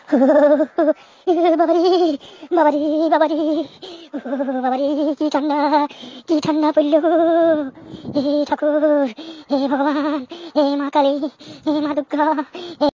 বাবারে বাবারে বাবারে বাবারে, কি ঠান্ডা পড়লো। হে ঠাকুর, হে ভগবান, হে মা কালী, হে মা দুর্গা।